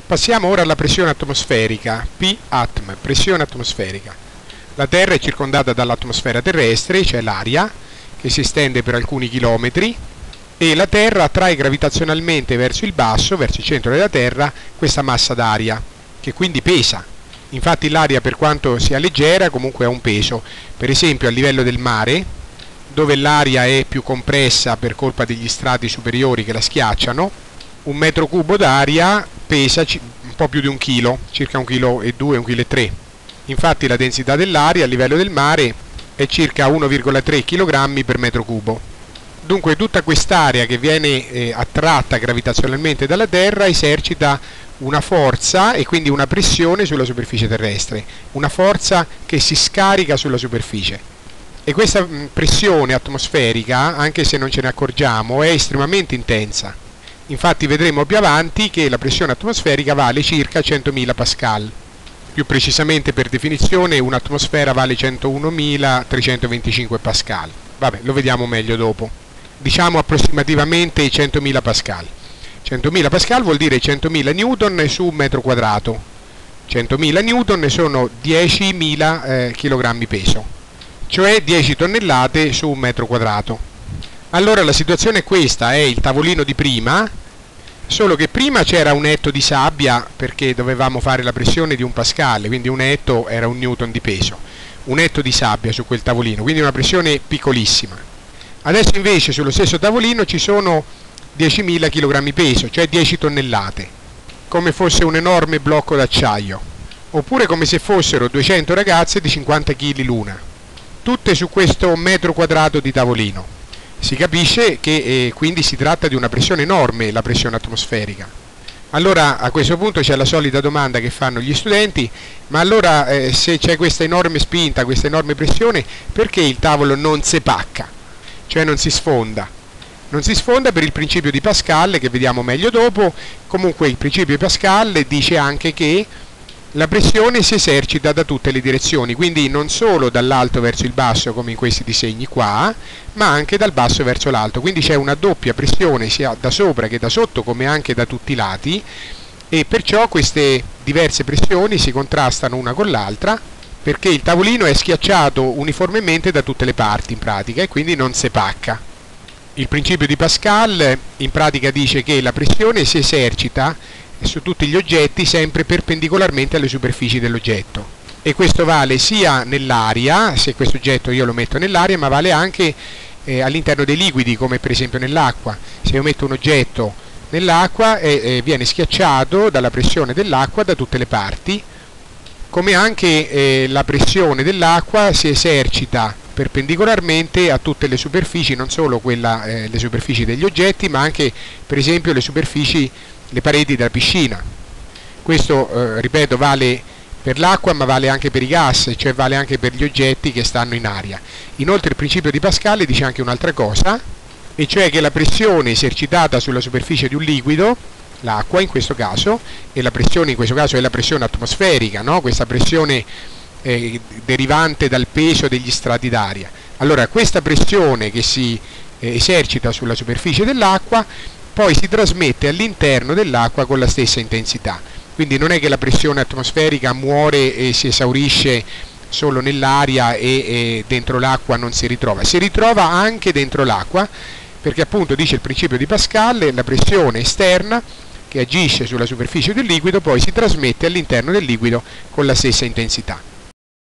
Passiamo ora alla pressione atmosferica, P-atm, pressione atmosferica. La Terra è circondata dall'atmosfera terrestre, cioè l'aria, che si estende per alcuni chilometri, e la Terra attrae gravitazionalmente verso il basso, verso il centro della Terra, questa massa d'aria, che quindi pesa. Infatti l'aria, per quanto sia leggera, comunque ha un peso. Per esempio a livello del mare, dove l'aria è più compressa per colpa degli strati superiori che la schiacciano, un metro cubo d'aria pesa un po' più di 1 chilo, circa 1,2 kg, 1,3 kg. Infatti la densità dell'aria a livello del mare è circa 1,3 kg per metro cubo. Dunque tutta quest'aria che viene attratta gravitazionalmente dalla Terra esercita una forza e quindi una pressione sulla superficie terrestre, una forza che si scarica sulla superficie. E questa pressione atmosferica, anche se non ce ne accorgiamo, è estremamente intensa. Infatti vedremo più avanti che la pressione atmosferica vale circa 100.000 pascal. Più precisamente, per definizione, un'atmosfera vale 101.325 pascal. Vabbè, lo vediamo meglio dopo. Diciamo approssimativamente 100.000 pascal. 100.000 pascal vuol dire 100.000 newton su un metro quadrato. 100.000 newton sono 10.000 kg peso, cioè 10 tonnellate su un metro quadrato. Allora la situazione è questa, è il tavolino di prima, solo che prima c'era un etto di sabbia perché dovevamo fare la pressione di 1 pascal, quindi un etto era 1 newton di peso, un etto di sabbia su quel tavolino, quindi una pressione piccolissima. Adesso invece sullo stesso tavolino ci sono 10.000 kg peso, cioè 10 tonnellate, come fosse un enorme blocco d'acciaio, oppure come se fossero 200 ragazze di 50 kg l'una, tutte su questo metro quadrato di tavolino. Si capisce che quindi si tratta di una pressione enorme, la pressione atmosferica. Allora a questo punto c'è la solita domanda che fanno gli studenti: ma allora se c'è questa enorme spinta, questa enorme pressione, perché il tavolo non si pacca? Cioè non si sfonda? Non si sfonda per il principio di Pascal, che vediamo meglio dopo. Comunque il principio di Pascal dice anche che la pressione si esercita da tutte le direzioni, quindi non solo dall'alto verso il basso come in questi disegni qua, ma anche dal basso verso l'alto, quindi c'è una doppia pressione sia da sopra che da sotto, come anche da tutti i lati, e perciò queste diverse pressioni si contrastano una con l'altra, perché il tavolino è schiacciato uniformemente da tutte le parti in pratica e quindi non si pacca. Il principio di Pascal in pratica dice che la pressione si esercita su tutti gli oggetti sempre perpendicolarmente alle superfici dell'oggetto, e questo vale sia nell'aria, se questo oggetto io lo metto nell'aria, ma vale anche all'interno dei liquidi, come per esempio nell'acqua. Se io metto un oggetto nell'acqua viene schiacciato dalla pressione dell'acqua da tutte le parti, come anche la pressione dell'acqua si esercita perpendicolarmente a tutte le superfici, non solo le superfici degli oggetti, ma anche per esempio le pareti della piscina. Questo, ripeto, vale per l'acqua, ma vale anche per i gas, cioè vale anche per gli oggetti che stanno in aria. Inoltre il principio di Pascal dice anche un'altra cosa, e cioè che la pressione esercitata sulla superficie di un liquido, l'acqua in questo caso, e la pressione in questo caso è la pressione atmosferica, no? Questa pressione derivante dal peso degli strati d'aria. Allora questa pressione che si esercita sulla superficie dell'acqua poi si trasmette all'interno dell'acqua con la stessa intensità. Quindi non è che la pressione atmosferica muore e si esaurisce solo nell'aria e dentro l'acqua non si ritrova anche dentro l'acqua, perché appunto dice il principio di Pascal, la pressione esterna che agisce sulla superficie del liquido poi si trasmette all'interno del liquido con la stessa intensità.